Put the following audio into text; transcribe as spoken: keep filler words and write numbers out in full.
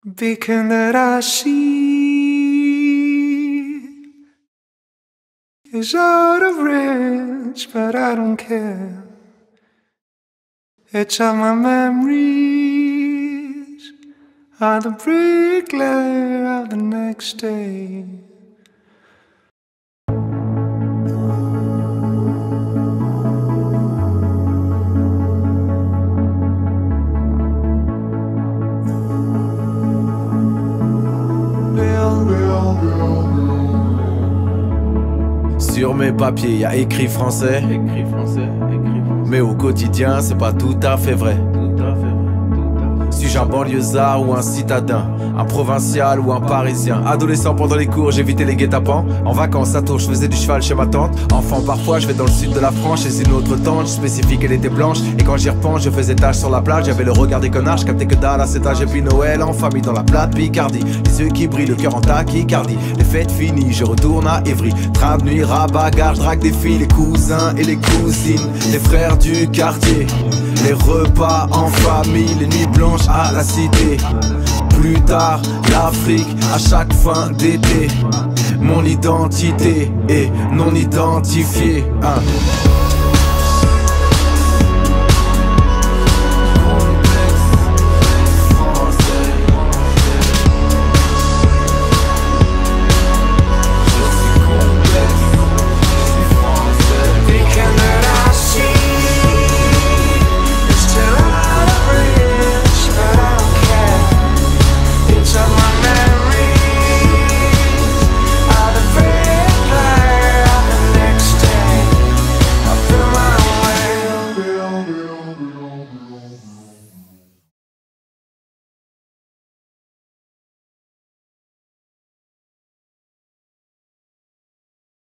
beacon that I see is out of reach, but I don't care. Each of my memories are the bricklayer of the next day. Sur mes papiers, y a écrit français, écrit français, écrit français. Mais au quotidien, c'est pas tout à fait vrai. Tout à fait vrai. Suis-je un banlieusard ou un citadin, un provincial ou un parisien? Adolescent pendant les cours, j'évitais les guet-apens. En vacances à Tours, je faisais du cheval chez ma tante. Enfant, parfois, je vais dans le sud de la France chez une autre tante. Je spécifie qu'elle était blanche. Et quand j'y repense, je faisais tâche sur la plage. J'avais le regard des connards, je captais que dalle à cet âge. Et puis Noël en famille dans la plate Picardie. Les yeux qui brillent, le cœur en tachycardie. Les fêtes finies, je retourne à Évry. Train de nuit, rabat, gare, je drague des filles. Les cousins et les cousines, les frères du quartier. Les repas en famille, les nuits blanches à la cité. Plus tard, l'Afrique à chaque fin d'été. Mon identité est non identifiée, hein.